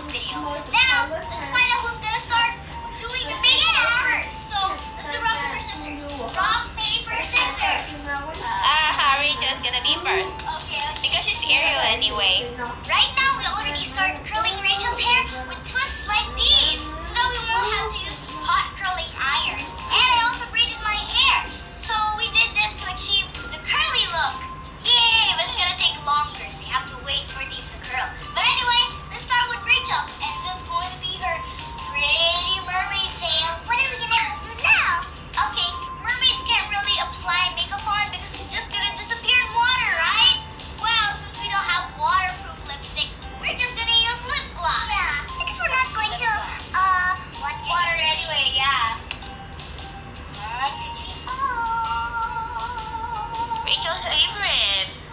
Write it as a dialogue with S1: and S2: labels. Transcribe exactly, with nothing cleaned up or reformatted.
S1: this video. Now, let's find out who's gonna start doing the makeup first. So, let's do rock, paper, scissors. Rock, paper, scissors.
S2: Ah, Rachel's gonna be first.
S1: Okay, okay.
S2: Because she's Ariel anyway.
S1: Right now, we already started curling Rachel's hair with twists like these. So now we won't have to use hot curling iron. And I also braided my hair. So we did this to achieve the curly look. Yay, but it's gonna take longer, so you have to wait for these to curl. But anyway, let's start with Rachel's. And this is going to be her pretty mermaid tail. What are we gonna do now? Okay, mermaids can't really apply makeup on because it's just gonna disappear in water, right? Well, since we don't have waterproof lipstick, we're just gonna use lip gloss.
S3: Yeah, because we're not going to uh water.
S1: Water anyway, yeah. One, two, three, four.
S2: Rachel's favorite.